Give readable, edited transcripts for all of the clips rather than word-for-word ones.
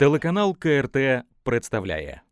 Телеканал КРТ представляє.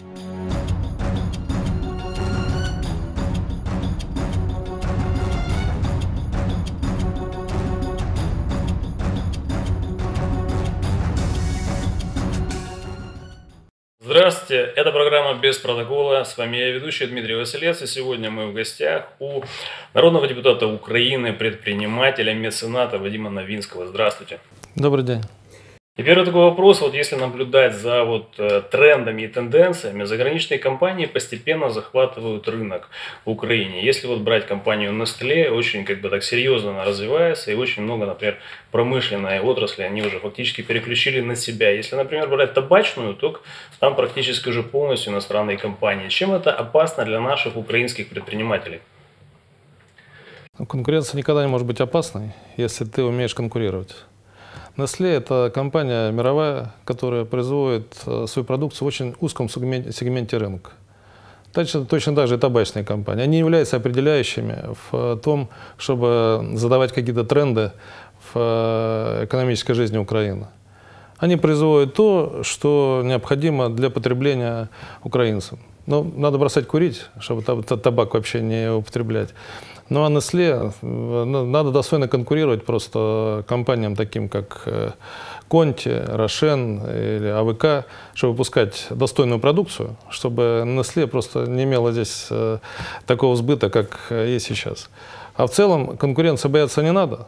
Здравствуйте, это программа «Без протокола». С вами я, ведущий Дмитрий Василец. И сегодня мы в гостях у народного депутата Украины, предпринимателя, мецената Вадима Новинского. Здравствуйте. Добрый день. И первый такой вопрос. Вот если наблюдать за трендами и тенденциями, заграничные компании постепенно захватывают рынок в Украине. Если брать компанию Nestlé, очень так серьезно она развивается, и очень много, например, промышленной отрасли они уже фактически переключили на себя. Если, например, брать табачную, то там практически уже полностью иностранные компании. Чем это опасно для наших украинских предпринимателей? Конкуренция никогда не может быть опасной, если ты умеешь конкурировать. Nestlé – это компания мировая, которая производит свою продукцию в очень узком сегменте рынка. Точно так же и табачные компании. Они являются определяющими в том, чтобы задавать какие-то тренды в экономической жизни Украины. Они производят то, что необходимо для потребления украинцам. Но надо бросать курить, чтобы табак вообще не употреблять. Ну а Nestlé надо достойно конкурировать просто компаниям таким, как Конти, Рошен или АВК, чтобы выпускать достойную продукцию, чтобы Nestlé просто не имела здесь такого сбыта, как есть сейчас. А в целом конкуренции бояться не надо.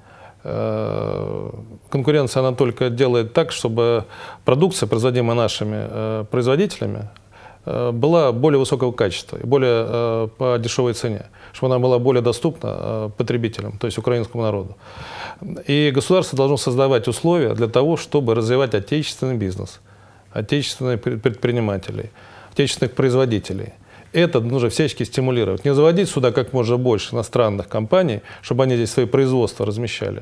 Конкуренция, она только делает так, чтобы продукция, производимая нашими производителями, была более высокого качества и более по дешевой цене, чтобы она была более доступна потребителям, то есть украинскому народу. И государство должно создавать условия для того, чтобы развивать отечественный бизнес, отечественных предпринимателей, отечественных производителей. Это нужно всячески стимулировать. Не заводить сюда как можно больше иностранных компаний, чтобы они здесь свои производства размещали,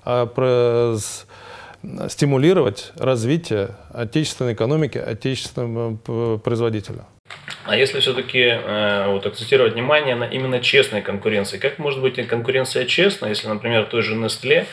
а стимулировать развитие отечественной экономики, отечественного производителя. А если все-таки акцентировать внимание на именно честной конкуренции, как может быть конкуренция честная, если, например, той же Nestlé,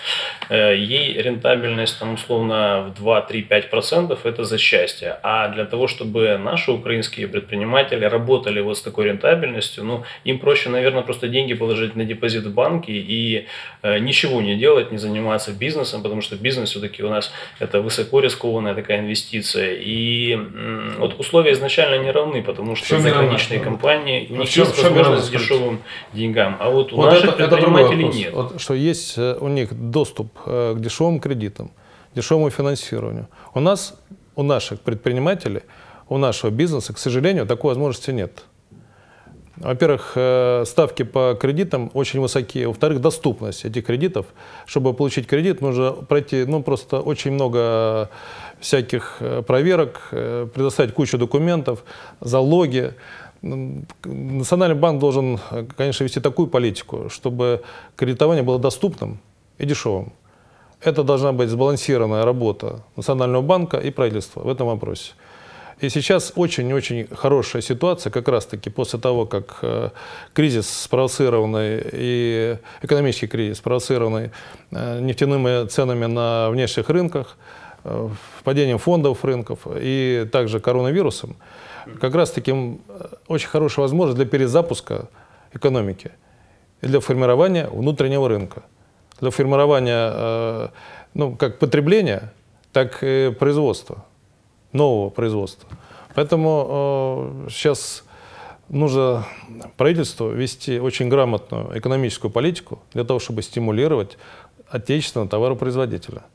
ей рентабельность условно в 2-3-5% это за счастье, а для того, чтобы наши украинские предприниматели работали с такой рентабельностью, им проще, наверное, просто деньги положить на депозит в банке и ничего не делать, не заниматься бизнесом, потому что бизнес все-таки у нас это высоко рискованная такая инвестиция, и условия изначально не равны, потому что заграничные компании, у них есть возможность с дешевым деньгам, а у наших предпринимателей нет. Что есть у них доступ к дешевым кредитам, дешевому финансированию. У наших предпринимателей, у нашего бизнеса, к сожалению, такой возможности нет. Во-первых, ставки по кредитам очень высокие. Во-вторых, доступность этих кредитов. Чтобы получить кредит, нужно пройти просто очень много всяких проверок, предоставить кучу документов, залоги. Национальный банк должен, конечно, вести такую политику, чтобы кредитование было доступным и дешевым. Это должна быть сбалансированная работа Национального банка и правительства в этом вопросе. И сейчас очень-очень хорошая ситуация, как раз-таки после того, как кризис спровоцированный, и экономический кризис, спровоцированный нефтяными ценами на внешних рынках, падением фондовых рынков и также коронавирусом, как раз-таки очень хорошая возможность для перезапуска экономики и для формирования внутреннего рынка, для формирования как потребления, так и производства. Нового производства. Поэтому сейчас нужно правительству вести очень грамотную экономическую политику для того, чтобы стимулировать отечественного товаропроизводителя.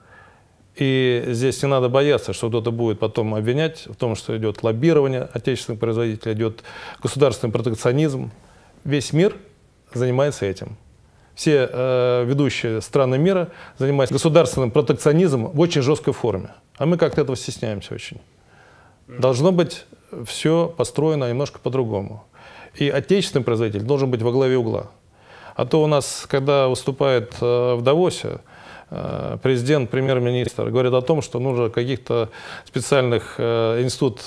И здесь не надо бояться, что кто-то будет потом обвинять в том, что идет лоббирование отечественных производителей, идет государственный протекционизм. Весь мир занимается этим. Все ведущие страны мира занимаются государственным протекционизмом в очень жесткой форме. А мы как-то этого стесняемся очень. Должно быть все построено немножко по-другому. И отечественный производитель должен быть во главе угла. А то у нас, когда выступает в Давосе, президент, премьер-министр говорит о том, что нужно каких-то специальных институт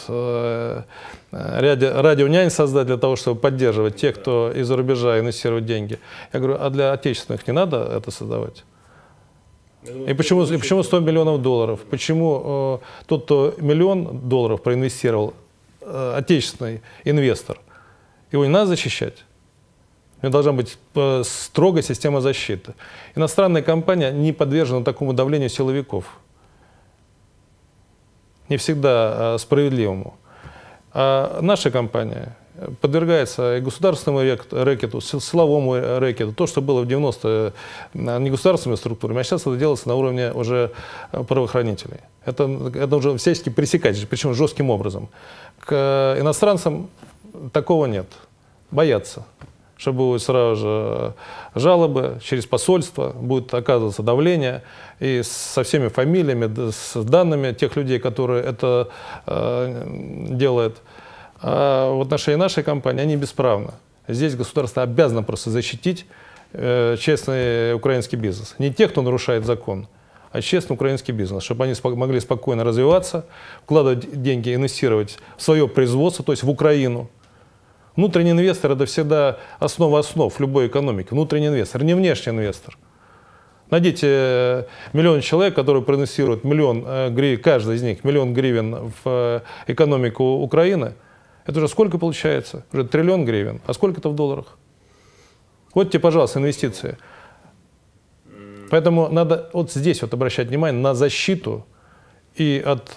радионянь создать для того, чтобы поддерживать тех, кто из-за рубежа инвестирует деньги. Я говорю, а для отечественных не надо это создавать? И почему 100 миллионов долларов? Почему тот, кто $1 миллион проинвестировал, отечественный инвестор, его не надо защищать? У него должна быть строгая система защиты. Иностранная компания не подвержена такому давлению силовиков. Не всегда справедливому. А наша компания подвергается и государственному рэкету, силовому рэкету. То, что было в 90-е не государственными структурами, а сейчас это делается на уровне уже правоохранителей. Это уже всячески пресекать, причем жестким образом. К иностранцам такого нет. Боятся, что будут сразу же жалобы через посольство, будет оказываться давление, и со всеми фамилиями, с данными тех людей, которые это делают. А в отношении нашей компании они бесправны. Здесь государство обязано просто защитить честный украинский бизнес. Не тех, кто нарушает закон, а честный украинский бизнес, чтобы они могли спокойно развиваться, вкладывать деньги, инвестировать в свое производство, то есть в Украину. Внутренний инвестор – это всегда основа основ любой экономики. Внутренний инвестор, не внешний инвестор. Найдите 1 миллион человек, которые проинвестируют каждый из них $1 миллион в экономику Украины. Это уже сколько получается? Уже $1 триллион. А сколько это в долларах? Вот тебе, пожалуйста, инвестиции. Поэтому надо вот здесь вот обращать внимание на защиту и от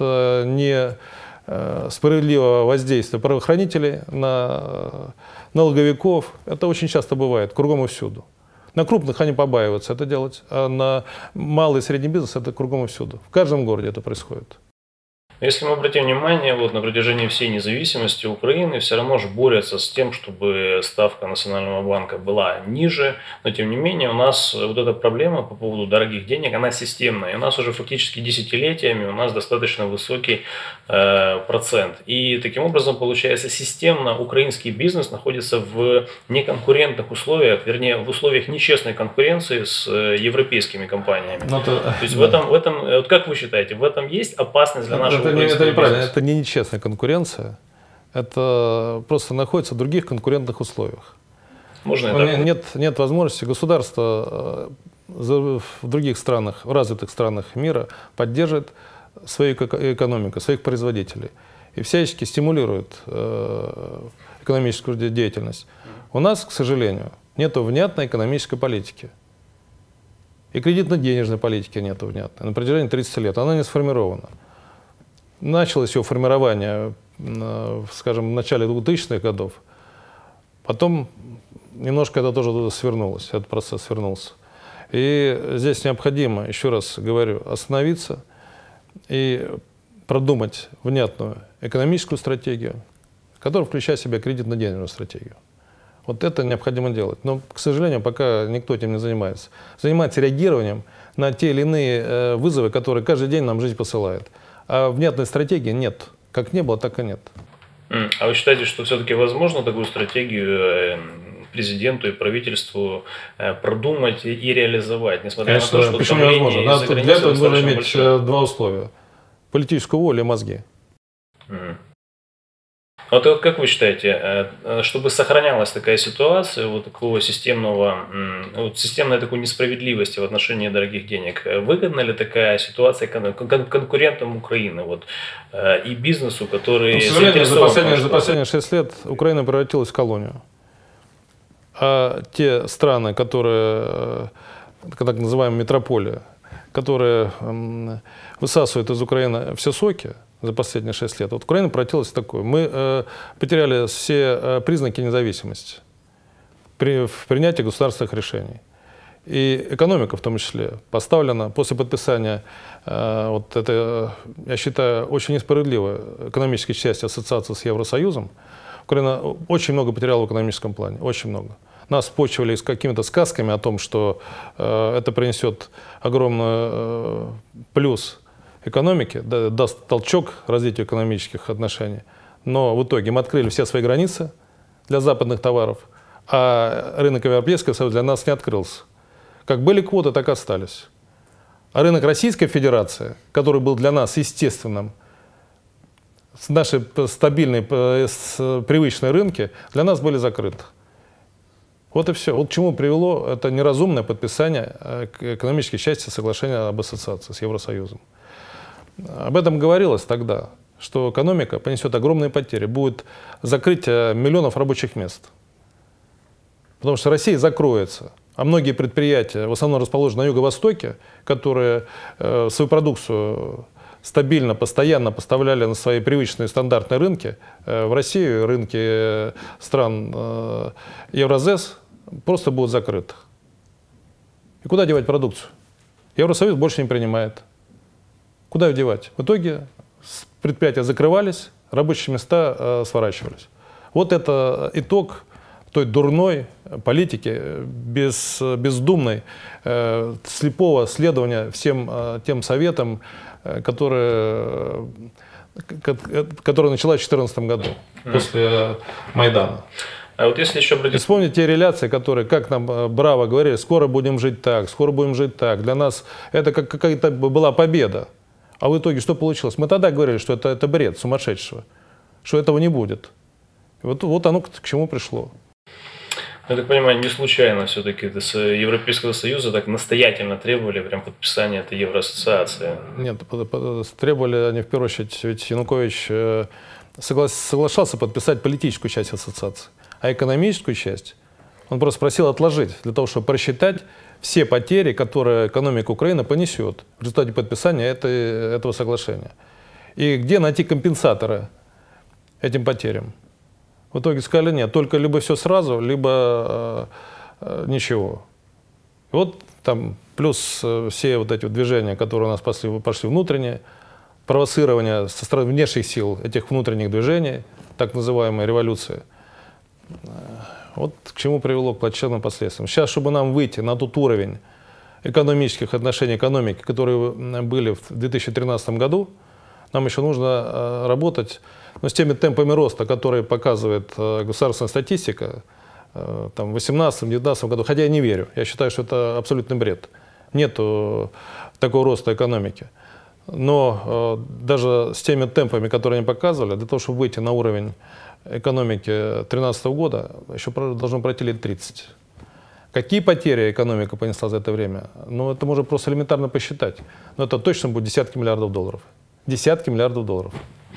несправедливого воздействия правоохранителей, на налоговиков. Это очень часто бывает, кругом и всюду. На крупных они побаиваются это делать, а на малый и средний бизнес это кругом и всюду. В каждом городе это происходит. Если мы обратим внимание, вот на протяжении всей независимости Украины все равно же борются с тем, чтобы ставка Национального банка была ниже, но тем не менее у нас вот эта проблема по поводу дорогих денег, она системная, и у нас уже фактически десятилетиями у нас достаточно высокий процент. И таким образом, получается, системно украинский бизнес находится в неконкурентных условиях, вернее, в условиях нечестной конкуренции с европейскими компаниями. То есть в этом, вот как вы считаете, в этом есть опасность для нашего это неправильно, это не нечестная конкуренция, это просто находится в других конкурентных условиях. Нет возможности государства в других странах, в развитых странах мира поддерживает свою экономику, своих производителей и всячески стимулирует экономическую деятельность. У нас, к сожалению, нет внятной экономической политики. И кредитно-денежной политики нет внятной. На протяжении 30 лет она не сформирована. Началось ее формирование, скажем, в начале 2000-х годов. Потом немножко это тоже свернулось, этот процесс свернулся. И здесь необходимо, еще раз говорю, остановиться и продумать внятную экономическую стратегию, которая включает в себя кредитно-денежную стратегию. Вот это необходимо делать. Но, к сожалению, пока никто этим не занимается. Занимается реагированием на те или иные вызовы, которые каждый день нам жизнь посылает. А внятной стратегии нет. Как не было, так и нет. А вы считаете, что все-таки возможно такую стратегию президенту и правительству продумать и реализовать, несмотря Конечно, на то, что почему невозможно? Для этого нужно иметь два условия. Политическую волю и мозги. Вот как вы считаете, чтобы сохранялась такая ситуация, вот такого системной такой несправедливости в отношении дорогих денег, выгодна ли такая ситуация конкурентам Украины вот, и бизнесу, который... К сожалению, за последние 6 лет Украина превратилась в колонию. А те страны, которые, так называемые метрополии, которые высасывают из Украины все соки, за последние 6 лет. Вот Украина превратилась в такую. Мы потеряли все признаки независимости в принятии государственных решений. И экономика в том числе поставлена после подписания вот этой, я считаю, очень несправедливой экономической части ассоциации с Евросоюзом. Украина очень много потеряла в экономическом плане, очень много. Нас почивали с какими-то сказками о том, что это принесет огромный плюс экономики, даст толчок развитию экономических отношений. Но в итоге мы открыли все свои границы для западных товаров, а рынок Европейского Союза для нас не открылся. Как были квоты, так и остались. А рынок Российской Федерации, который был для нас естественным, наши стабильные, привычные рынки, для нас были закрыты. Вот и все. Вот к чему привело это неразумное подписание экономической части соглашения об ассоциации с Евросоюзом. Об этом говорилось тогда, что экономика понесет огромные потери, будет закрытие миллионов рабочих мест. Потому что Россия закроется, а многие предприятия, в основном расположены на юго-востоке, которые свою продукцию стабильно, постоянно поставляли на свои привычные стандартные рынки, в Россию рынки стран Евразес просто будут закрыты. И куда девать продукцию? Евросоюз больше не принимает. Куда ее девать? В итоге предприятия закрывались, рабочие места сворачивались. Вот это итог той дурной политики, бездумной, слепого следования всем тем советам, которая началась в 2014 году, после Майдана. А вот если еще И вспомните те реляции, которые, как нам браво говорили, скоро будем жить так, скоро будем жить так. Для нас это как какая-то была победа. А в итоге что получилось? Мы тогда говорили, что это бред сумасшедшего, что этого не будет. И вот оно к чему пришло. Я так понимаю, не случайно все-таки с Европейского Союза так настоятельно требовали прям подписания этой Евроассоциации. Нет, требовали они в первую очередь, ведь Янукович соглашался подписать политическую часть ассоциации, а экономическую часть он просто просил отложить, для того, чтобы просчитать все потери, которые экономика Украины понесет в результате подписания этого соглашения. И где найти компенсаторы этим потерям. В итоге сказали, нет, только либо все сразу, либо ничего. И вот там плюс все вот эти вот движения, которые у нас пошли внутренние, провоцирование со стороны внешних сил этих внутренних движений, так называемая революция. Вот к чему привело к плачевным последствиям. Сейчас, чтобы нам выйти на тот уровень экономических отношений экономики, которые были в 2013 году, нам еще нужно работать с теми темпами роста, которые показывает государственная статистика там, в 2018-2019 году. Хотя я не верю. Я считаю, что это абсолютный бред. Нет такого роста экономики. Но даже с теми темпами, которые они показывали, для того, чтобы выйти на уровень экономики 2013 года, еще должно пройти лет 30. Какие потери экономика понесла за это время? Ну, это можно просто элементарно посчитать. Но это точно будет десятки миллиардов долларов. Десятки миллиардов долларов.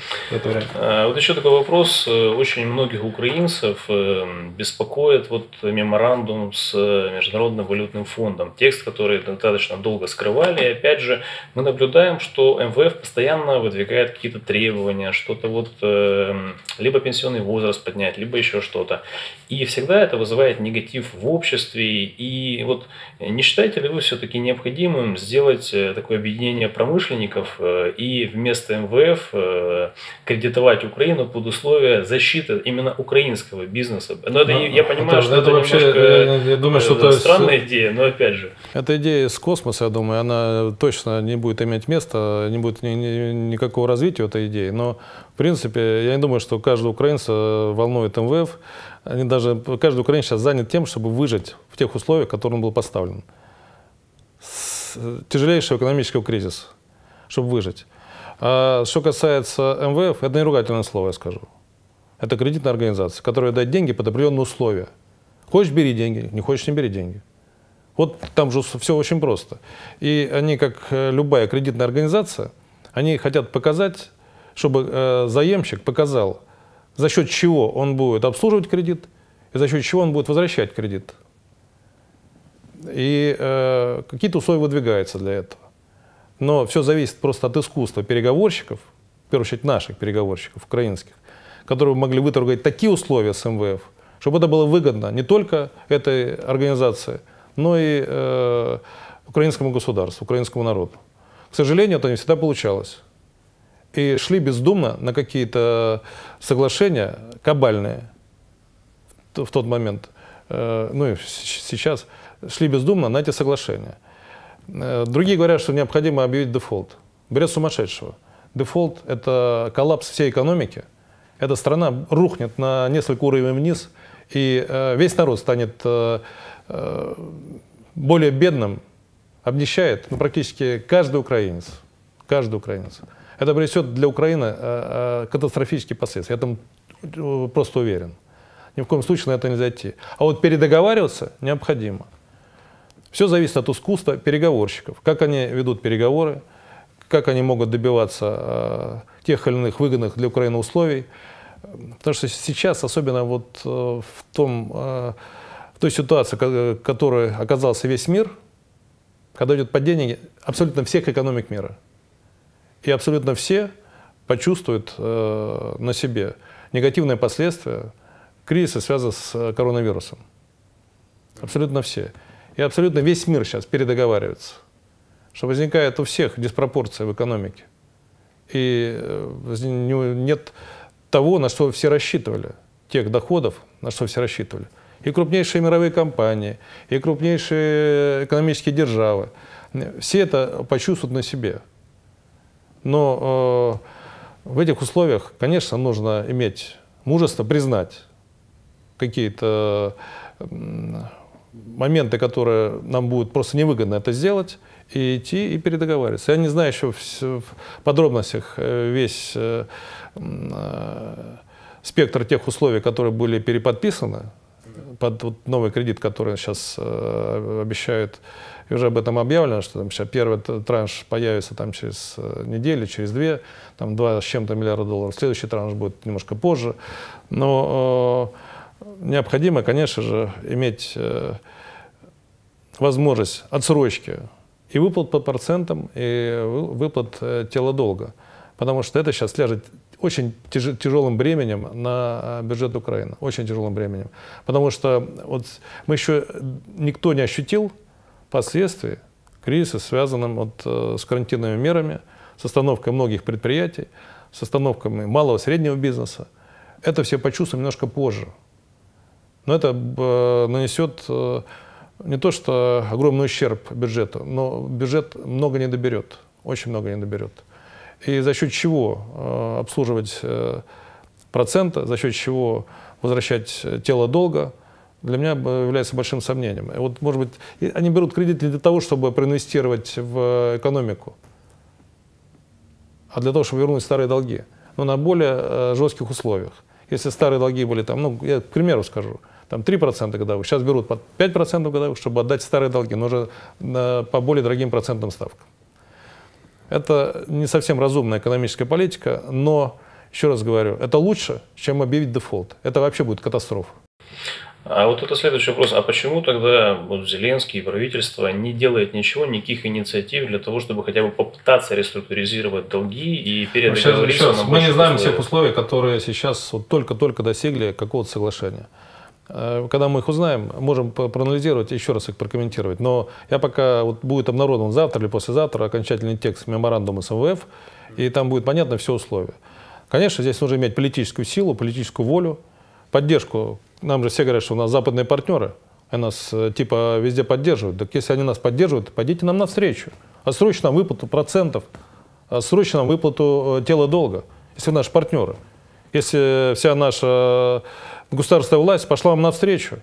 Вот еще такой вопрос. Очень многих украинцев беспокоит вот меморандум с Международным валютным фондом. Текст, который достаточно долго скрывали. И опять же, мы наблюдаем, что МВФ постоянно выдвигает какие-то требования, что-то вот либо пенсионный возраст поднять, либо еще что-то. И всегда это вызывает негатив в обществе. И вот не считаете ли вы все-таки необходимым сделать такое объединение промышленников и вместо МВФ кредитовать Украину под условия защиты именно украинского бизнеса? Но это, я понимаю, что это вообще, немножко я думаю, что странная идея, но опять же. Эта идея из космоса, я думаю, она точно не будет иметь места, не будет никакого развития этой идеи. Но, в принципе, я не думаю, что каждого украинца волнует МВФ. Каждый украинец сейчас занят тем, чтобы выжить в тех условиях, в которые он был поставлен. С тяжелейшего экономического кризиса, чтобы выжить. А что касается МВФ, это не ругательное слово, я скажу. Это кредитная организация, которая дает деньги под определенные условия. Хочешь — бери деньги, не хочешь — не бери деньги. Вот там же все очень просто. И они, как любая кредитная организация, они хотят показать, чтобы заемщик показал, за счет чего он будет обслуживать кредит и за счет чего он будет возвращать кредит. И какие-то условия выдвигаются для этого. Но все зависит просто от искусства переговорщиков, в первую очередь наших переговорщиков, украинских, которые могли выторговать такие условия с МВФ, чтобы это было выгодно не только этой организации, но и украинскому государству, украинскому народу. К сожалению, это не всегда получалось. И шли бездумно на какие-то соглашения кабальные в тот момент, ну и сейчас, шли бездумно на эти соглашения. Другие говорят, что необходимо объявить дефолт. Бред сумасшедшего. Дефолт – это коллапс всей экономики. Эта страна рухнет на несколько уровней вниз, и весь народ станет более бедным, обнищает практически каждый украинец. Каждый украинец. Это принесет для Украины катастрофические последствия. Я там просто уверен. Ни в коем случае на это нельзя идти. А вот передоговариваться необходимо. Все зависит от искусства переговорщиков. Как они ведут переговоры, как они могут добиваться тех или иных выгодных для Украины условий. Потому что сейчас, особенно вот в той ситуации, в которой оказался весь мир, когда идет падение абсолютно всех экономик мира. И абсолютно все почувствуют на себе негативные последствия кризиса, связанного с коронавирусом. Абсолютно все. И абсолютно весь мир сейчас передоговаривается, что возникает у всех диспропорция в экономике. И нет того, на что все рассчитывали, тех доходов, на что все рассчитывали. И крупнейшие мировые компании, и крупнейшие экономические державы. Все это почувствуют на себе. Но в этих условиях, конечно, нужно иметь мужество признать какие-то моменты, которые нам будут просто невыгодно это сделать, и идти и передоговариваться. Я не знаю еще в подробностях весь спектр тех условий, которые были переподписаны под вот новый кредит, который сейчас обещают, и уже об этом объявлено, что там сейчас первый транш появится там через неделю, через две, там 2 с чем-то миллиарда долларов. Следующий транш будет немножко позже. Но необходимо, конечно же, иметь возможность отсрочки и выплат по процентам, и выплат тела долга. Потому что это сейчас ляжет очень тяжелым бременем на бюджет Украины. Очень тяжелым бременем. Потому что вот мы еще никто не ощутил последствий кризиса, связанным вот с карантинными мерами, с остановкой многих предприятий, с остановками малого и среднего бизнеса. Это все почувствуем немножко позже. Но это нанесет не то что огромный ущерб бюджету, но бюджет много не доберет, очень много не доберет. И за счет чего обслуживать проценты, за счет чего возвращать тело долга, для меня является большим сомнением. И вот, может быть, они берут кредит не для того, чтобы проинвестировать в экономику, а для того, чтобы вернуть старые долги, но на более жестких условиях. Если старые долги были там, ну, я к примеру скажу, там 3% годовых, сейчас берут под 5% годовых, чтобы отдать старые долги, но уже по более дорогим процентным ставкам. Это не совсем разумная экономическая политика, но, еще раз говорю, это лучше, чем объявить дефолт. Это вообще будет катастрофа. А вот это следующий вопрос. А почему тогда вот Зеленский и правительство не делает ничего, никаких инициатив для того, чтобы хотя бы попытаться реструктуризировать долги и передоговориться? Мы не знаем всех условий, которые сейчас вот только-только достигли какого-то соглашения. Когда мы их узнаем, можем проанализировать и еще раз их прокомментировать. Но я пока, вот будет обнародован завтра или послезавтра окончательный текст меморандума с МВФ, и там будет понятно все условия. Конечно, здесь нужно иметь политическую силу, политическую волю, поддержку. Нам же все говорят, что у нас западные партнеры, и нас типа везде поддерживают. Так если они нас поддерживают, пойдите нам навстречу. Отсрочьте нам выплату процентов, отсрочьте нам выплату тела долга, если вы наши партнеры. Если вся наша государственная власть пошла вам навстречу,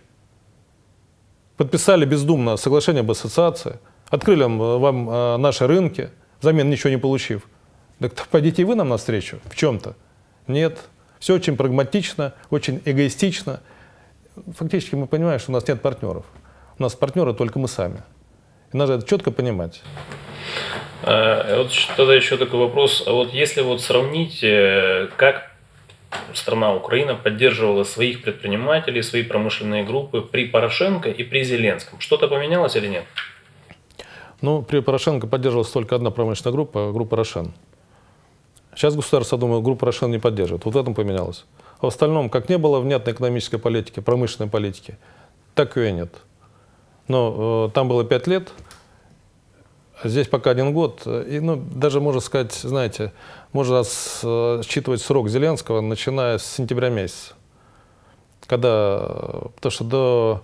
подписали бездумно соглашение об ассоциации, открыли вам наши рынки, взамен ничего не получив, так пойдите и вы нам навстречу в чем-то. Нет. Все очень прагматично, очень эгоистично. Фактически мы понимаем, что у нас нет партнеров. У нас партнеры только мы сами. И надо это четко понимать. Вот тогда еще такой вопрос. Вот если вот сравнить, как страна Украина поддерживала своих предпринимателей, свои промышленные группы при Порошенко и при Зеленском, что-то поменялось или нет? Ну, при Порошенко поддерживалась только одна промышленная группа, группа «Рошен». Сейчас государство, думаю, группу «Рошен» не поддерживает. Вот в этом поменялось. А в остальном, как не было внятной экономической политики, промышленной политики, так ее и нет. Но там было 5 лет, а здесь пока 1 год. И, ну, даже можно сказать, знаете, можно считывать срок Зеленского, начиная с сентября месяца. Потому что до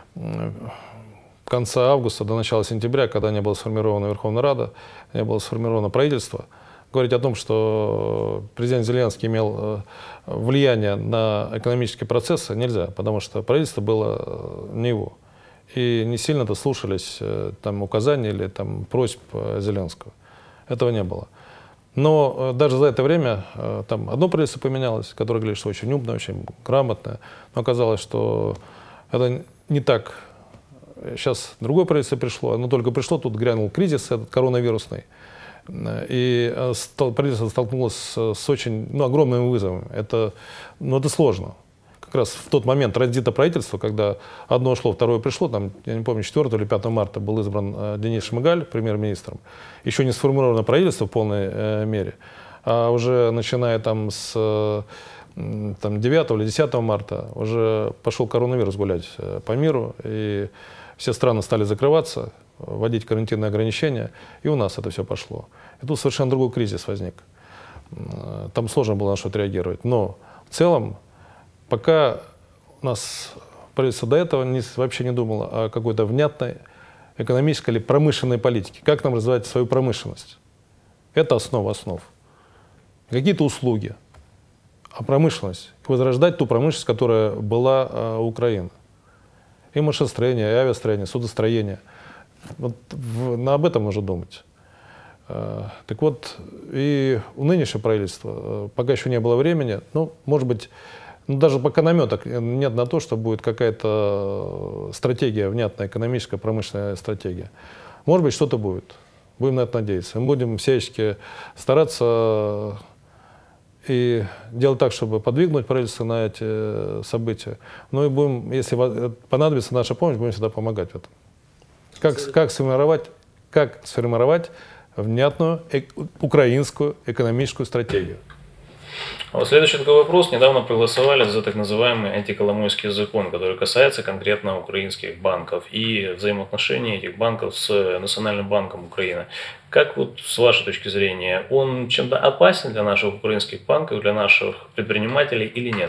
конца августа, до начала сентября, когда не была сформирована Верховная Рада, не было сформировано правительство, говорить о том, что президент Зеленский имел влияние на экономические процессы, нельзя, потому что правительство было не его. И не сильно-то слушались там указания или там просьб Зеленского. Этого не было. Но даже за это время там одно правительство поменялось, которое говорит, что очень умное, очень грамотное. Но оказалось, что это не так. Сейчас другое правительство пришло, оно только пришло, тут грянул кризис этот коронавирусный. И правительство столкнулось с очень огромными вызовами. Это сложно. Как раз в тот момент транзита правительства, когда одно ушло, второе пришло, там, я не помню, 4 или 5 марта был избран Денис Шмыгаль премьер-министром. Еще не сформировано правительство в полной мере, а уже начиная там с 9 или 10 марта уже пошел коронавирус гулять по миру, и все страны стали закрываться, вводить карантинные ограничения, и у нас это все пошло. И тут совершенно другой кризис возник. Там сложно было на что-то реагировать. Но в целом, пока у нас правительство до этого вообще не думало о какой-то внятной экономической или промышленной политике. Как нам развивать свою промышленность? Это основа основ. Какие-то услуги, а промышленность. Возрождать ту промышленность, которая была у Украины. И машиностроение, и авиастроение, судостроение. Вот об этом нужно думать. Так вот, и у нынешнего правительства пока еще не было времени, может быть, даже пока наметок нет на то, что будет какая-то стратегия, внятная экономическая, промышленная стратегия. Может быть, что-то будет. Будем на это надеяться. Мы будем всячески стараться и делать так, чтобы подвигнуть правительство на эти события. Ну и будем, если понадобится наша помощь, будем всегда помогать в этом. Как сформировать внятную украинскую экономическую стратегию? А вот следующий такой вопрос. Недавно проголосовали за так называемый антиколомойский закон, который касается конкретно украинских банков и взаимоотношений этих банков с Национальным банком Украины. Как вот с вашей точки зрения, он чем-то опасен для наших украинских банков, для наших предпринимателей или нет?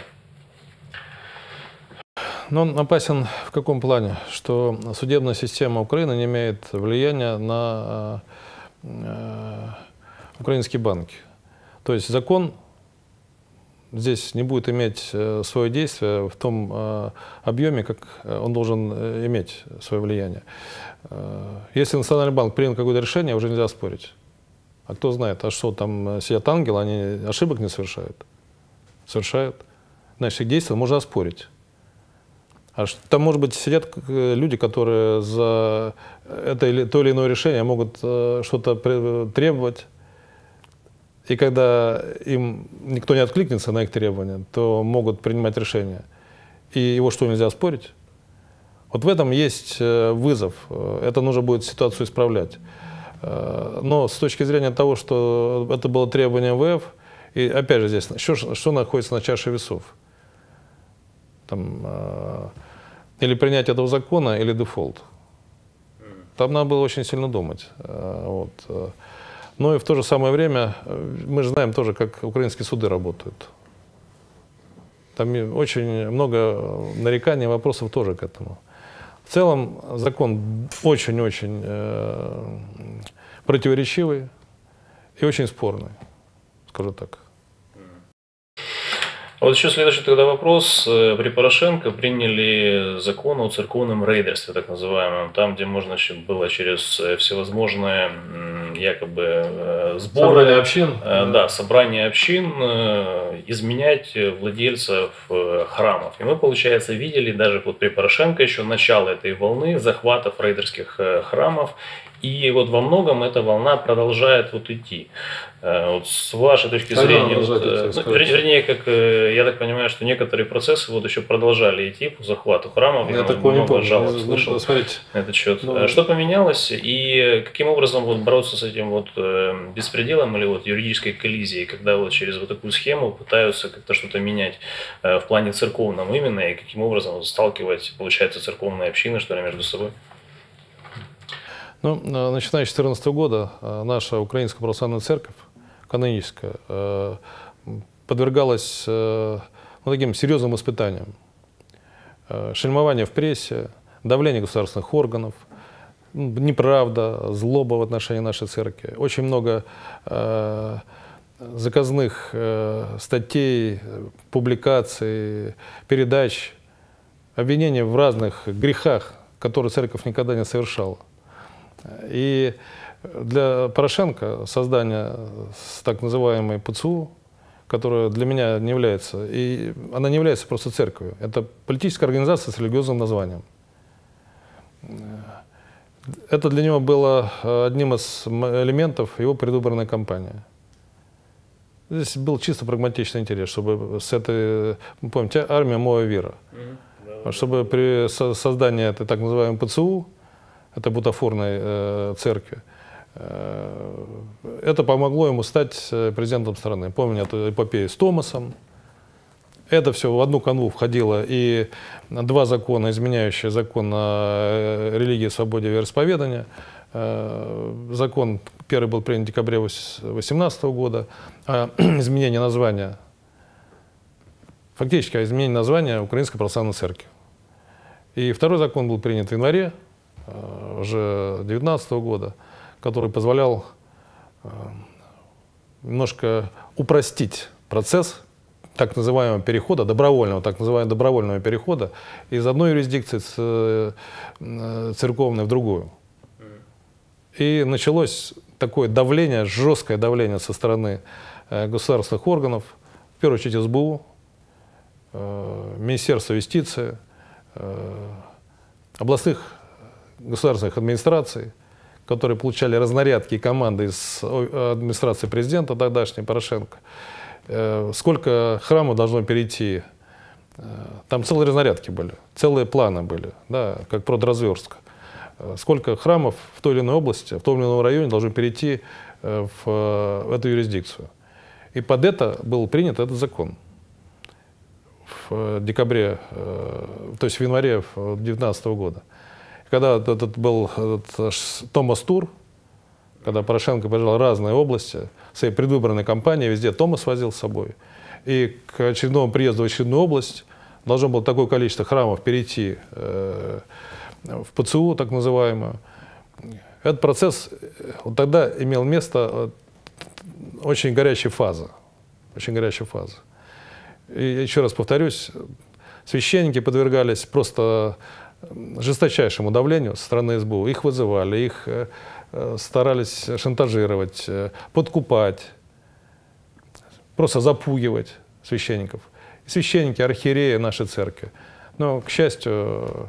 Но он опасен в каком плане? Что судебная система Украины не имеет влияния на украинские банки. То есть закон здесь не будет иметь свое действие в том объеме, как он должен иметь свое влияние. Если Национальный банк принял какое-то решение, уже нельзя спорить. А кто знает, а что там сидят ангелы, они ошибок не совершают? Совершают. Значит, их действия можно оспорить. А там, может быть, сидят люди, которые за то или иное решение могут что-то требовать. И когда им никто не откликнется на их требования, то могут принимать решения. И его что, нельзя оспорить? Вот в этом есть вызов. Это нужно будет ситуацию исправлять. Но с точки зрения того, что это было требование МВФ, и опять же здесь, что находится на чаше весов? Там, или принятие этого закона, или дефолт. Там надо было очень сильно думать. Вот. Но и в то же самое время мы же знаем тоже, как украинские суды работают. Там очень много нареканий, вопросов тоже к этому. В целом закон очень-очень противоречивый и очень спорный, скажу так. Вот еще следующий тогда вопрос. При Порошенко приняли закон о церковном рейдерстве, так называемом, там, где можно было через всевозможные якобы сборы, собрание общин, собрание общин, изменять владельцев храмов. И мы, получается, видели даже вот при Порошенко еще начало этой волны захватов рейдерских храмов. И вот во многом эта волна продолжает вот идти. Вот с вашей точки зрения, вернее, как я так понимаю, что некоторые процессы вот еще продолжали идти по захвату храмов. Я такого не помню. Жалоб слышал на этот счет. Что поменялось и каким образом вот бороться с этим вот беспределом или вот юридической коллизией, когда вот через вот такую схему пытаются как-то что-то менять в плане церковном именно, и каким образом вот сталкивать, получается, церковные общины, что ли, между собой? Начиная с 2014 года наша Украинская православная церковь, каноническая, подвергалась таким серьезным испытаниям. Шельмование в прессе, давление государственных органов, неправда, злоба в отношении нашей церкви. Очень много заказных статей, публикаций, передач, обвинений в разных грехах, которые церковь никогда не совершала. И Для Порошенко создание так называемой ПЦУ, которая для меня не является, и она не является просто церковью, это политическая организация с религиозным названием. Это для него было одним из элементов его предвыборной кампании. Здесь был чисто прагматичный интерес, чтобы с этой, вы помните, армия Моя Вера, чтобы при создании этой так называемой ПЦУ, этой бутафорной церкви, это помогло ему стать президентом страны. Помню эту эпопею с Томасом. Это все в одну канву входило и два закона, изменяющие закон о религии и свободе вероисповедания. Закон первый был принят в декабре 2018 года, о изменении названия, фактически о изменении названия Украинской Православной Церкви. И второй закон был принят в январе уже 2019 года, который позволял немножко упростить процесс так называемого перехода, добровольного перехода из одной юрисдикции церковной в другую. И началось такое давление, жесткое давление со стороны государственных органов, в первую очередь СБУ, Министерства юстиции, областных государственных администраций, которые получали разнарядки и команды из администрации президента тогдашней Порошенко. Сколько храмов должно перейти? Там целые разнарядки были, целые планы были, да, как продразверстка. Сколько храмов в той или иной области, в том или ином районе должны перейти в эту юрисдикцию. И под это был принят этот закон в декабре, то есть в январе 2019 года. Когда был Томас Тур, когда Порошенко побежал в разные области, в своей предвыборной кампании везде Томас возил с собой. И к очередному приезду в очередную область должно было такое количество храмов перейти в ПЦУ, так называемую. Этот процесс вот тогда имел место очень горячая фаза. Очень горячая фаза. И еще раз повторюсь, священники подвергались просто жесточайшему давлению со стороны СБУ. Их вызывали, их старались шантажировать, подкупать, просто запугивать священников. И священники, архиереи нашей церкви. Но, к счастью,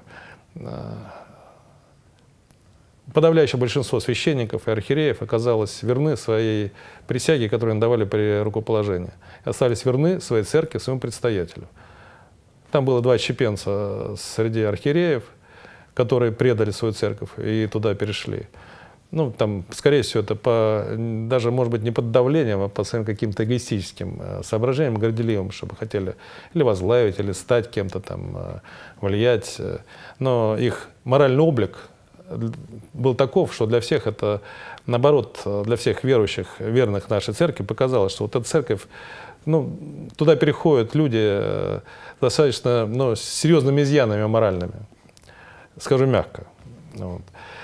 подавляющее большинство священников и архиереев оказалось верны своей присяге, которую они давали при рукоположении. И остались верны своей церкви, своему предстоятелю. Там было два отщепенца среди архиереев, которые предали свою церковь и туда перешли. Ну, там, скорее всего, это даже, может быть, не под давлением, а по своим каким-то эгоистическим соображениям, горделивым, чтобы хотели или возглавить, или стать кем-то там, влиять. Но их моральный облик был таков, что для всех это, наоборот, для всех верующих, верных нашей церкви, показалось, что вот эта церковь, ну, туда переходят люди достаточно, ну, с серьезными изъянами моральными, скажу мягко. Вот.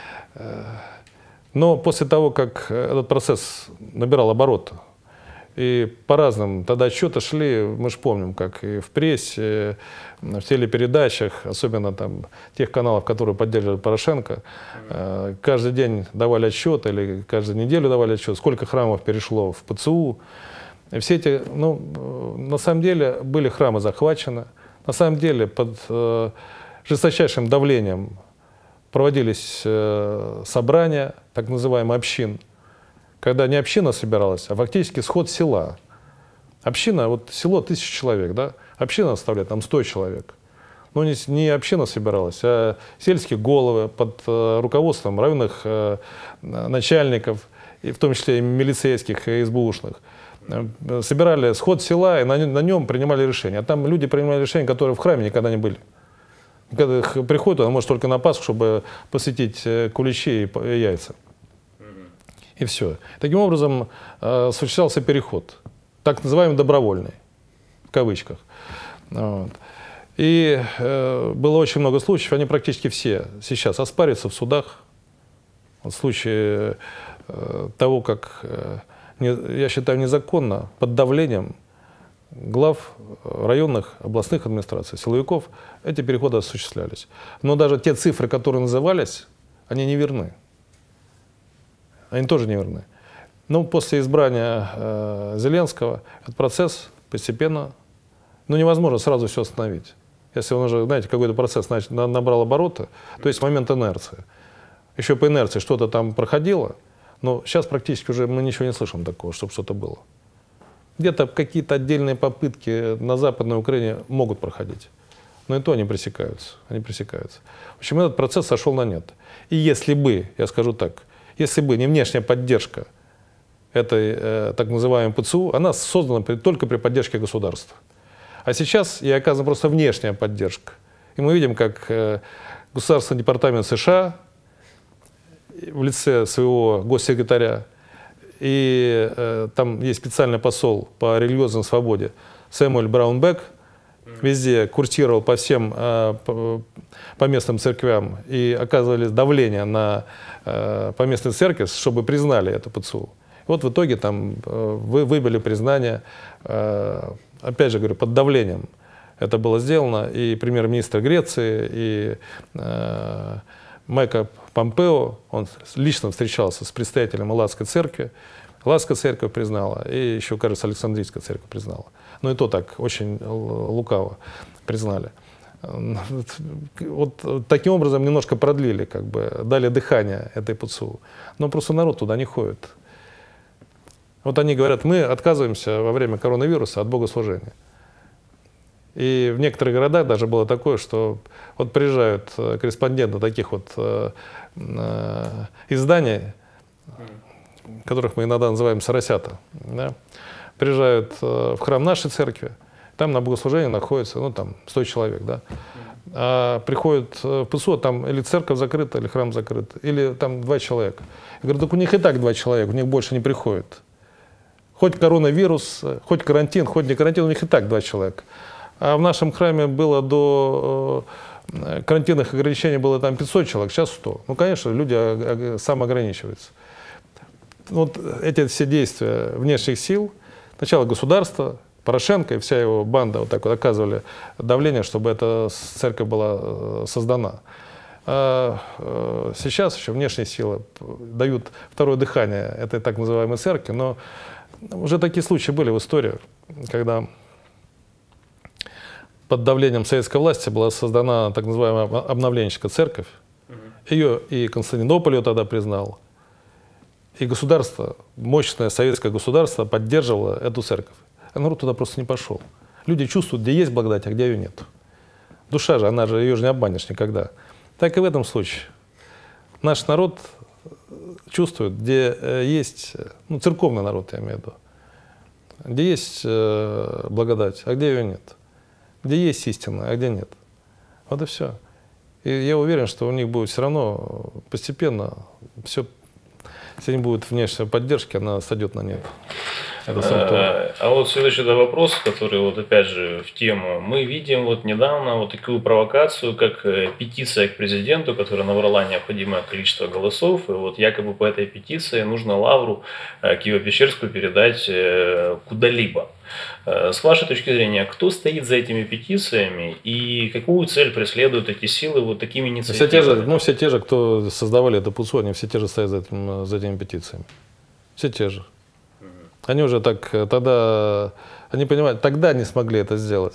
Но после того, как этот процесс набирал обороты, и по разным тогда отчеты шли, мы же помним, как и в прессе, в телепередачах, особенно там тех каналов, которые поддерживали Порошенко, каждый день давали отчет или каждую неделю давали отчет, сколько храмов перешло в ПЦУ. И все эти, ну, на самом деле были храмы захвачены, на самом деле под жесточайшим давлением проводились собрания, так называемых общин, когда не община собиралась, а фактически сход села. Община, вот село 1000 человек, да? Община оставляет там 100 человек. Но не община собиралась, а сельские головы под руководством районных начальников, и в том числе и милицейских, и СБУшных. Собирали сход села и на нем принимали решения. А там люди принимали решения, которые в храме никогда не были. Когда их приходят, он может только на Пасху, чтобы посетить куличи и яйца. И все. Таким образом, осуществлялся переход, так называемый добровольный, в кавычках. Вот. И было очень много случаев, они практически все сейчас оспариваются в судах. В случае того, как, я считаю, незаконно, под давлением глав районных, областных администраций, силовиков, эти переходы осуществлялись. Но даже те цифры, которые назывались, они не верны. Они тоже не верны. Но после избрания Зеленского этот процесс постепенно, ну, невозможно сразу все остановить. Если он уже, знаете, какой-то процесс набрал обороты, то есть момент инерции. Еще по инерции что-то там проходило, но сейчас практически уже мы ничего не слышим такого, чтобы что-то было. Где-то какие-то отдельные попытки на Западной Украине могут проходить, но и то они пресекаются. В общем, этот процесс сошел на нет. И если бы, я скажу так, если бы не внешняя поддержка этой так называемой ПЦУ, она создана только при поддержке государства. А сейчас ей оказана просто внешняя поддержка. И мы видим, как Государственный департамент США в лице своего госсекретаря, и там есть специальный посол по религиозной свободе Сэмюэль Браунбек, везде курсировал по всем, по местным церквям и оказывали давление на поместные церкви, чтобы признали эту ПЦУ. И вот в итоге там выбили признание, опять же говорю, под давлением это было сделано, и премьер-министр Греции, и Майка Помпео, он лично встречался с представителем Элладской церкви. Элладская церковь признала, и еще, кажется, Александрийская церковь признала. Но и то так, очень лукаво признали. Вот таким образом немножко продлили, как бы, дали дыхание этой ПЦУ. Но просто народ туда не ходит. Вот они говорят, мы отказываемся во время коронавируса от богослужения. И в некоторых городах даже было такое, что вот приезжают корреспонденты таких вот изданий, которых мы иногда называем «соросята», да? Приезжают в храм нашей церкви, там на богослужении находится, ну, там 100 человек, да? А приходят в ПЦУ, там или церковь закрыта, или храм закрыт, или там 2 человека. Я говорю, так у них и так 2 человека, у них больше не приходит. Хоть коронавирус, хоть карантин, хоть не карантин, у них и так 2 человека. А в нашем храме было до карантинных ограничений было там 500 человек, сейчас 100. Ну, конечно, люди самоограничиваются. Вот эти все действия внешних сил, сначала государство, Порошенко и вся его банда вот так вот оказывали давление, чтобы эта церковь была создана. А сейчас еще внешние силы дают второе дыхание этой так называемой церкви, но уже такие случаи были в истории, когда под давлением советской власти была создана так называемая обновленческая церковь. Ее и Константинополь ее тогда признал. И государство, мощное советское государство поддерживало эту церковь. А народ туда просто не пошел. Люди чувствуют, где есть благодать, а где ее нет. Душа же, ее же не обманешь никогда. Так и в этом случае. Наш народ чувствует, где есть, ну, церковный народ, я имею в виду, где есть благодать, а где ее нет. Где есть истина, а где нет. Вот и все. И я уверен, что у них будет все равно постепенно все, если не будет внешней поддержки, она сойдет на нет. А вот следующий вопрос, который вот опять же в тему. Мы видим вот недавно вот такую провокацию, как петиция к президенту, которая набрала необходимое количество голосов. И вот якобы по этой петиции нужно лавру Киево-Печерскую передать куда-либо. С вашей точки зрения, кто стоит за этими петициями и какую цель преследуют эти силы вот такими инициативами? Все те же, кто создавали эту ПЦУ, они все те же стоят за этими петициями. Все те же. Они уже так, тогда, они понимают, тогда не смогли это сделать.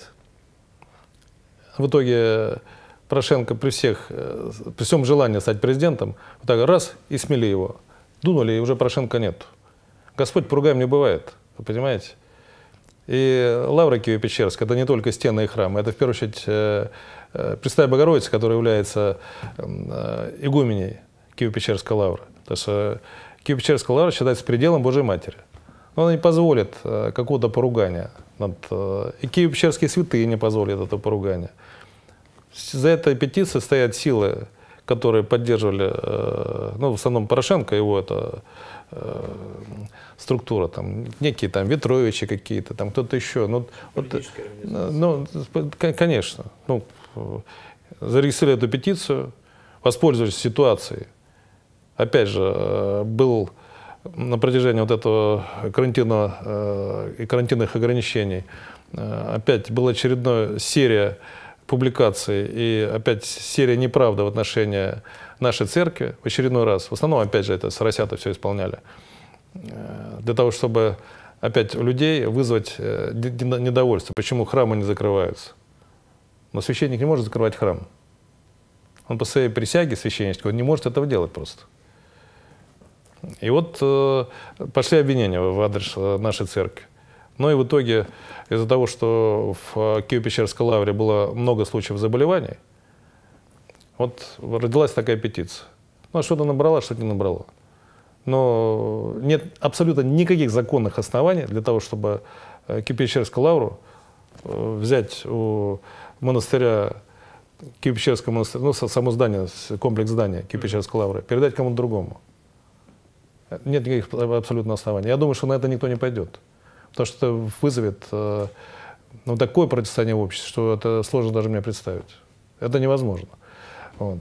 В итоге Порошенко при всем желании стать президентом, вот так раз и смели его. Дунули, и уже Порошенко нет. Господь поругаем не бывает, вы понимаете? И лавра Киево-Печерская — это не только стены и храмы, это в первую очередь Пресвятая Богородица, которая является игуменей Киево-Печерской лавры. Потому что Киево-Печерская лавра считается пределом Божьей Матери. Но она не позволит какого-то поругания. И Киево-Печерские святые не позволят это поругания. За этой петицией стоят силы, которые поддерживали, ну, в основном Порошенко, его это структура, там, некие там Ветровичи какие-то, там кто-то еще. Ну, конечно. Ну, зарегистрировали эту петицию, воспользовались ситуацией. Опять же, был на протяжении вот этого карантинных ограничений опять была очередная серия публикаций и опять серия неправды в отношении нашей церкви в очередной раз, в основном, опять же, это соросята все исполняли, для того, чтобы опять у людей вызвать недовольство. Почему храмы не закрываются? Но священник не может закрывать храм. Он по своей присяге священнической, он не может этого делать просто. И вот пошли обвинения в адрес нашей церкви. Но и в итоге, из-за того, что в Киево-Печерской лавре было много случаев заболеваний, вот родилась такая петиция. Ну, что-то набрала, что-то не набрала. Но нет абсолютно никаких законных оснований для того, чтобы Киево-Печерскую лавру взять у монастыря, Киево-Печерского монастыря, ну, само здание, комплекс здания Киево-Печерской лавры, передать кому-то другому. Нет никаких абсолютно оснований. Я думаю, что на это никто не пойдет. Потому что это вызовет такое противостояние в обществе, что это сложно даже мне представить. Это невозможно. Вот.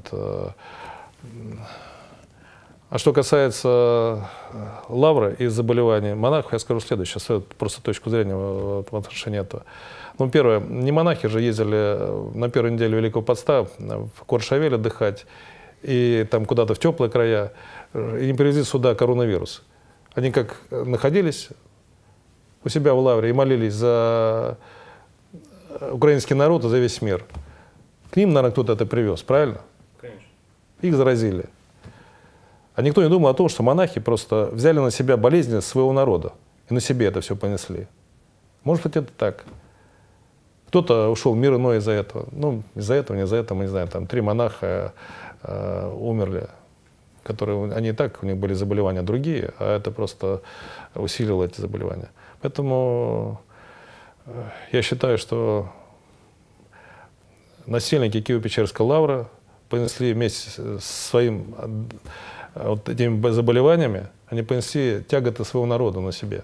А что касается лавры и заболеваний монахов, я скажу следующее, свою просто точку зрения в отношении этого. Ну, первое, не монахи же ездили на первую неделю Великого Поста в Коршавель отдыхать и там куда-то в теплые края, и не привезли сюда коронавирус. Они как находились у себя в лавре и молились за украинский народ и за весь мир. К ним, наверное, кто-то это привез, правильно? Конечно. Их заразили. А никто не думал о том, что монахи просто взяли на себя болезни своего народа и на себе это все понесли. Может быть, это так. Кто-то ушел в мир иной из-за этого. Ну, из-за этого, не из-за этого, мы не знаем. Там 3 монаха умерли, которые, они и так, у них были заболевания другие, а это просто усилило эти заболевания. Поэтому я считаю, что насельники Киево-Печерской лавры понесли вместе с своим вот этими заболеваниями, они понесли тяготы своего народа на себе.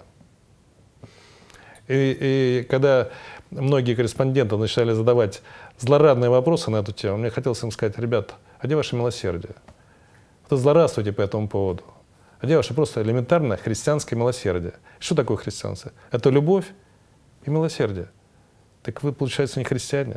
И когда многие корреспонденты начали задавать злорадные вопросы на эту тему, мне хотелось им сказать: ребята, а где ваше милосердие? Вы злорадствуете по этому поводу. А где ваше просто элементарное христианское милосердие? Что такое христианство? Это любовь и милосердие. Так вы, получается, не христиане.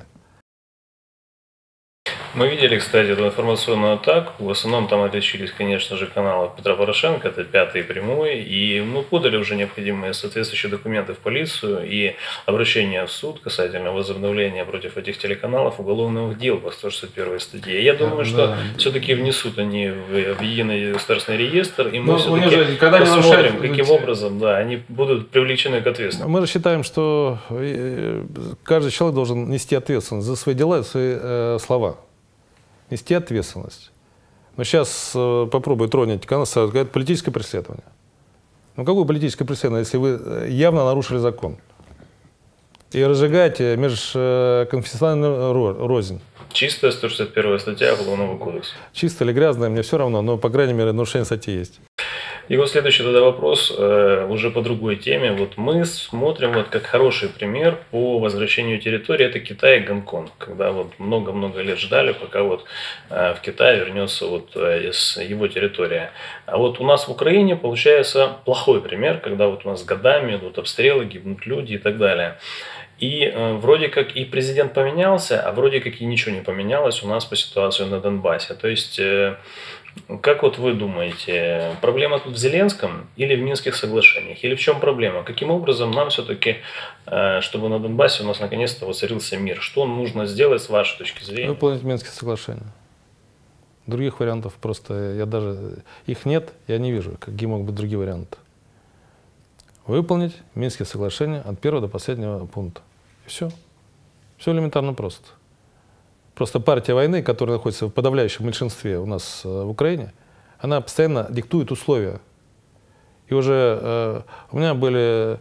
Мы видели, кстати, эту информационную атаку. В основном там отличились, конечно же, каналы Петра Порошенко, это «Пятый» и «Прямой». И мы подали уже необходимые соответствующие документы в полицию и обращение в суд касательно возобновления против этих телеканалов уголовных дел по 161 статье. Я думаю, что все-таки внесут они в единый государственный реестр, и мы все-таки посмотрим, каким образом они будут привлечены к ответственности. Мы же считаем, что каждый человек должен нести ответственность за свои дела и свои слова. Нести ответственность. Но сейчас попробуй тронуть канал, говорят, политическое преследование. Ну какое политическое преследование, если вы явно нарушили закон? И разжигаете межконфессиональную рознь. Чистая 161 статья Уголовного кодекса. Чистая или грязная, мне все равно, но, по крайней мере, нарушение статьи есть. И вот следующий тогда вопрос уже по другой теме. Вот мы смотрим вот как хороший пример по возвращению территории, это Китай и Гонконг, когда вот много-много лет ждали, пока вот в Китай вернется вот из его территории. А вот у нас в Украине получается плохой пример, когда вот у нас годами идут обстрелы, гибнут люди и так далее. И вроде как и президент поменялся, а вроде как и ничего не поменялось у нас по ситуации на Донбассе. То есть, как вот вы думаете, проблема тут в Зеленском или в Минских соглашениях? Или в чем проблема? Каким образом нам все-таки, чтобы на Донбассе у нас наконец-то воцарился мир? Что нужно сделать с вашей точки зрения? Выполнить Минские соглашения. Других вариантов просто, их нет, я не вижу, какие могут быть другие варианты. Выполнить Минские соглашения от первого до последнего пункта. И все. Все элементарно просто. Просто партия войны, которая находится в подавляющем большинстве у нас в Украине, она постоянно диктует условия. И уже у меня был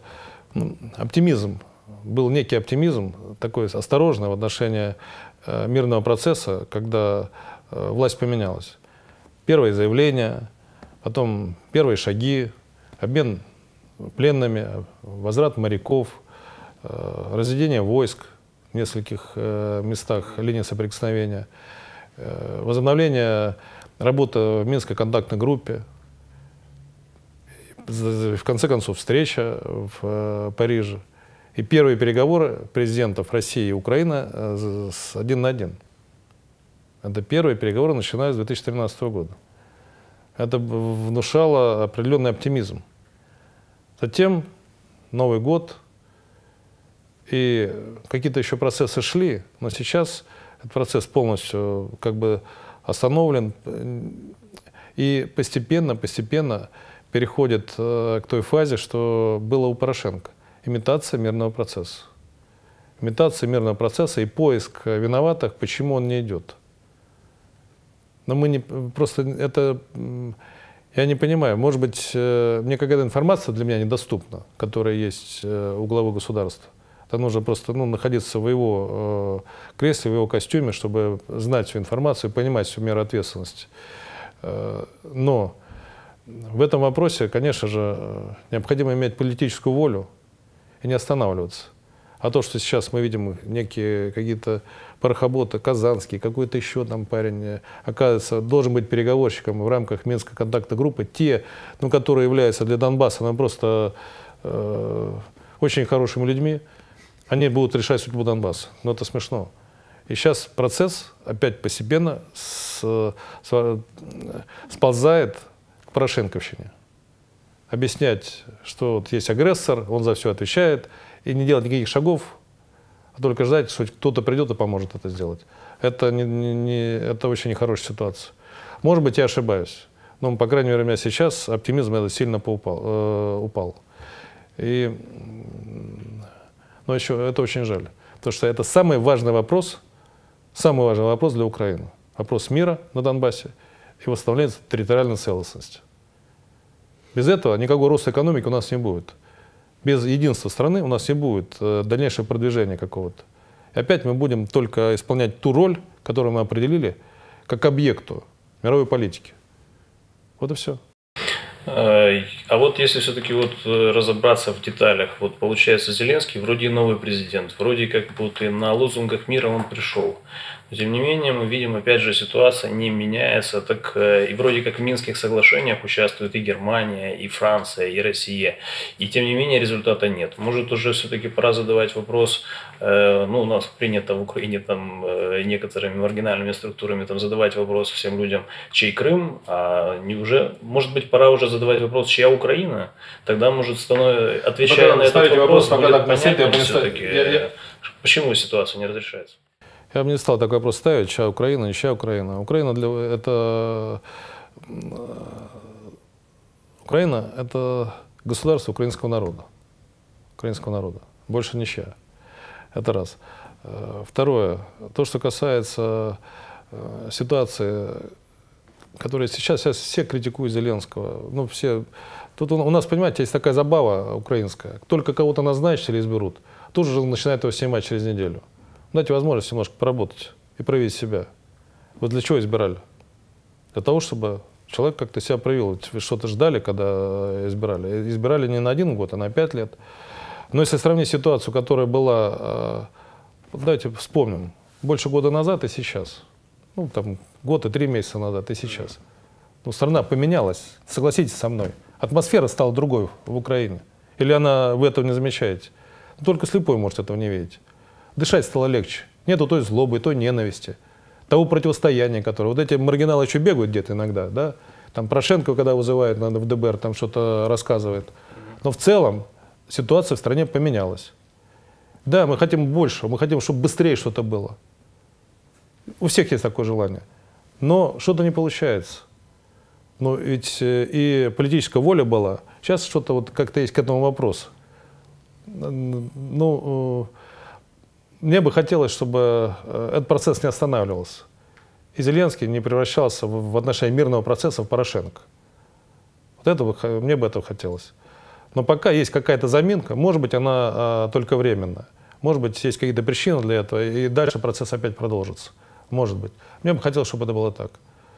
некий оптимизм, такой осторожный в отношении мирного процесса, когда власть поменялась. Первые заявления, потом первые шаги, обмен пленными, возврат моряков, разведение войск в нескольких местах линии соприкосновения, возобновление работы в Минской контактной группе, в конце концов встреча в Париже и первые переговоры президентов России и Украины один на один. Это первые переговоры начиная с 2013 года. Это внушало определенный оптимизм. Затем Новый год, и какие-то еще процессы шли, но сейчас этот процесс полностью как бы остановлен и постепенно переходит к той фазе, что было у Порошенко. Имитация мирного процесса. Имитация мирного процесса и поиск виноватых, почему он не идет. Но мы не просто это, я не понимаю, может быть, мне какая-то информация для меня недоступна, которая есть у главы государства. Это нужно просто находиться в его кресле, в его костюме, чтобы знать всю информацию и понимать всю меру ответственности. Но в этом вопросе, конечно же, необходимо иметь политическую волю и не останавливаться. А то, что сейчас мы видим некие какие-то порохоботы, казанские, какой-то еще там парень, оказывается, должен быть переговорщиком в рамках Минской контактной группы, те, которые являются для Донбасса просто очень хорошими людьми, они будут решать судьбу Донбасса. Но это смешно. И сейчас процесс опять постепенно сползает к Порошенковщине. Объяснять, что вот есть агрессор, он за все отвечает, и не делать никаких шагов, а только ждать, что кто-то придет и поможет это сделать. Это очень нехорошая ситуация. Может быть, я ошибаюсь, но, по крайней мере, у меня сейчас оптимизм это сильно упал. Но еще это очень жаль, потому что это самый важный вопрос для Украины. Вопрос мира на Донбассе и восстановления территориальной целостности. Без этого никакого роста экономики у нас не будет. Без единства страны у нас не будет дальнейшего продвижения какого-то. И опять мы будем только исполнять ту роль, которую мы определили, как объекту мировой политики. Вот и все. А вот если все-таки разобраться в деталях, получается, Зеленский вроде новый президент, вроде как и на лозунгах мира он пришел. Но тем не менее мы видим, опять же, ситуация не меняется, так и вроде как в Минских соглашениях участвуют и Германия, и Франция, и Россия, и тем не менее результата нет. Может уже все-таки пора задавать вопрос, у нас принято в Украине некоторыми маргинальными структурами задавать вопрос всем людям, чей Крым, а может быть пора уже задавать вопрос, чья Украина, тогда может отвечая на этот вопрос, будет понятно все-таки, почему ситуация не разрешается. Я бы не стал такой вопрос ставить, чья Украина, не чья Украина. Украина – это государство украинского народа. Больше не чья. Это раз. Второе. То, что касается ситуации, которая сейчас все критикуют Зеленского. Тут у нас, понимаете, есть такая забава украинская. Только кого-то назначат или изберут, тут же начинают его снимать через неделю. Дайте возможность немножко поработать и проявить себя. Вот для чего избирали? Для того, чтобы человек как-то себя проявил. Вы что-то ждали, когда избирали. Избирали не на 1 год, а на 5 лет. Но если сравнить ситуацию, которая была, давайте вспомним, больше года назад и сейчас. Год и 3 месяца назад и сейчас. Страна поменялась, согласитесь со мной. Атмосфера стала другой в Украине. Или вы этого не замечаете? Только слепой может этого не видеть. Дышать стало легче. Нету той злобы, той ненависти, того противостояния, которое... эти маргиналы еще бегают где-то иногда, да? Порошенко, когда вызывают, надо в ДБР, что-то рассказывает. Но в целом ситуация в стране поменялась. Да, мы хотим больше, мы хотим, чтобы быстрее что-то было. У всех есть такое желание. Но что-то не получается. Но ведь и политическая воля была. Сейчас что-то как-то есть к этому вопросу. Мне бы хотелось, чтобы этот процесс не останавливался. И Зеленский не превращался в отношении мирного процесса в Порошенко. Мне бы этого хотелось. Но пока есть какая-то заминка, может быть, она только временная. Может быть, есть какие-то причины для этого, и дальше процесс опять продолжится. Может быть. Мне бы хотелось, чтобы это было так.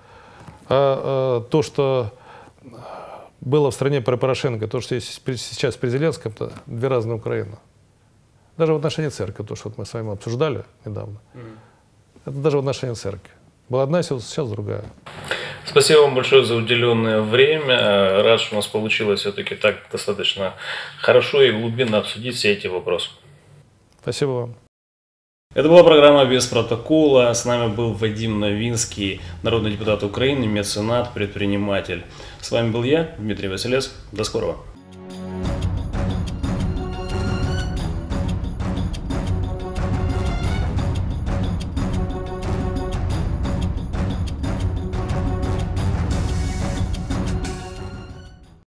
То, что было в стране при Порошенко, то, что есть сейчас при Зеленском, это 2 разные Украины. Даже в отношении церкви, то, что мы с вами обсуждали недавно. Это даже в отношении церкви. Была одна, сейчас другая. Спасибо вам большое за уделенное время. Рад, что у нас получилось все-таки так достаточно хорошо и глубинно обсудить все эти вопросы. Спасибо вам. Это была программа «Без протокола». С нами был Вадим Новинский, народный депутат Украины, меценат, предприниматель. С вами был я, Дмитрий Василец. До скорого.